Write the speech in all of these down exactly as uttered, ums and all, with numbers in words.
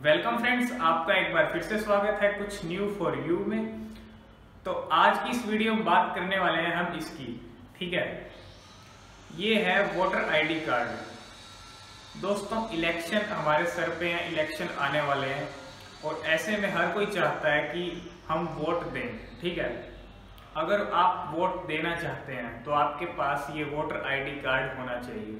Welcome friends, आपका एक बार फिर से स्वागत है कुछ न्यू फॉर यू में। तो आज की इस वीडियो में बात करने वाले हैं हम इसकी, ठीक है। ये है वोटर आईडी कार्ड। दोस्तों, इलेक्शन हमारे सर पे हैं, इलेक्शन आने वाले हैं और ऐसे में हर कोई चाहता है कि हम वोट दें, ठीक है। अगर आप वोट देना चाहते हैं तो आपके पास ये वोटर आईडी कार्ड होना चाहिए।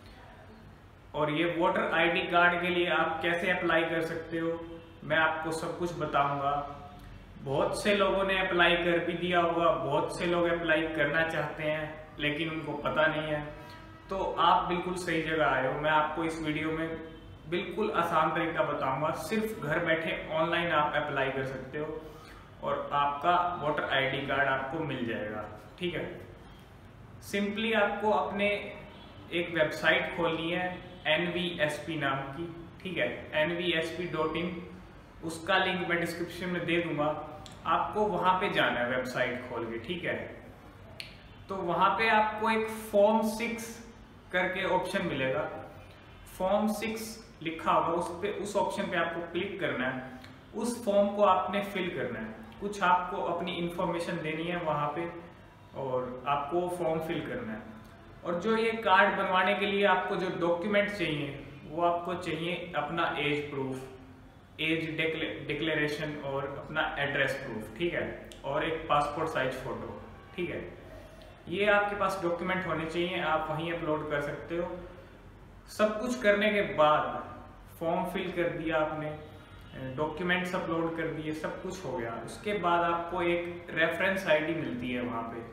और ये वोटर आईडी कार्ड के लिए आप कैसे अप्लाई कर सकते हो, मैं आपको सब कुछ बताऊंगा। बहुत से लोगों ने अप्लाई कर भी दिया होगा, बहुत से लोग अप्लाई करना चाहते हैं लेकिन उनको पता नहीं है। तो आप बिल्कुल सही जगह आए हो। मैं आपको इस वीडियो में बिल्कुल आसान तरीका बताऊंगा। सिर्फ घर बैठे ऑनलाइन आप अप्लाई कर सकते हो और आपका वोटर आईडी कार्ड आपको मिल जाएगा, ठीक है। सिंपली आपको अपने एक वेबसाइट खोलनी है एन वी एस पी नाम की, ठीक है, N V S P dot in. उसका लिंक मैं डिस्क्रिप्शन में दे दूंगा। आपको वहां पे जाना है वेबसाइट खोल के, ठीक है। तो वहां पे आपको एक फॉर्म सिक्स करके ऑप्शन मिलेगा। फॉर्म सिक्स लिखा होगा, उस पे उस ऑप्शन पे आपको क्लिक करना है। उस फॉर्म को आपने फिल करना है। कुछ आपको अपनी इंफॉर्मेशन देनी है वहां पे और आपको फॉर्म फिल करना है। और जो ये कार्ड बनवाने के लिए आपको जो डॉक्यूमेंट चाहिए वो आपको चाहिए अपना एज प्रूफ, एज डिक्लेरेशन और अपना एड्रेस प्रूफ, ठीक है, और एक पासपोर्ट साइज फोटो, ठीक है। ये आपके पास डॉक्यूमेंट होने चाहिए, आप वहीं अपलोड कर सकते हो। सब कुछ करने के बाद फॉर्म फिल कर दिया आपने, डॉक्यूमेंट्स अपलोड कर दिए, सब कुछ हो गया। उसके बाद आपको एक रेफरेंस आईडी मिलती है वहां पे,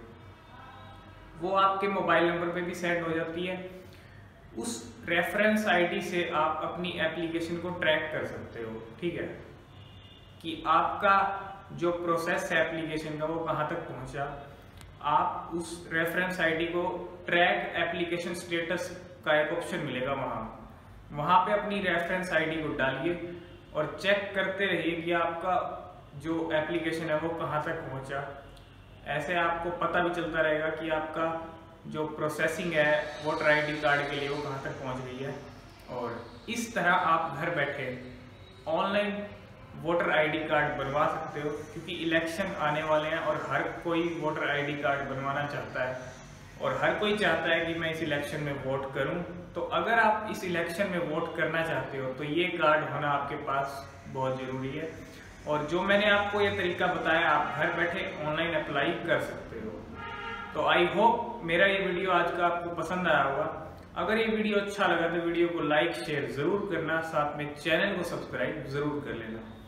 वो आपके मोबाइल नंबर पे भी सेंड हो जाती है। उस रेफरेंस आईडी से आप अपनी एप्लीकेशन को ट्रैक कर सकते हो, ठीक है, कि आपका जो प्रोसेस है एप्लीकेशन का वो कहाँ तक पहुंचा। आप उस रेफरेंस आईडी को ट्रैक एप्लीकेशन स्टेटस का एक ऑप्शन मिलेगा वहां वहां पे अपनी रेफरेंस आईडी को डालिए और चेक करते रहिए कि आपका जो एप्लीकेशन है वो कहाँ तक पहुंचा। ऐसे आपको पता भी चलता रहेगा कि आपका जो प्रोसेसिंग है वोटर आईडी कार्ड के लिए वो कहाँ तक पहुंच गई है। और इस तरह आप घर बैठे ऑनलाइन वोटर आईडी कार्ड बनवा सकते हो, क्योंकि इलेक्शन आने वाले हैं और हर कोई वोटर आईडी कार्ड बनवाना चाहता है और हर कोई चाहता है कि मैं इस इलेक्शन में वोट करूं। तो अगर आप इस इलेक्शन में वोट करना चाहते हो तो ये कार्ड होना आपके पास बहुत ज़रूरी है। और जो मैंने आपको ये तरीका बताया आप घर बैठे ऑनलाइन अप्लाई कर सकते हो। तो आई होप मेरा ये वीडियो आज का आपको पसंद आया होगा। अगर ये वीडियो अच्छा लगा तो वीडियो को लाइक शेयर जरूर करना, साथ में चैनल को सब्सक्राइब जरूर कर लेना।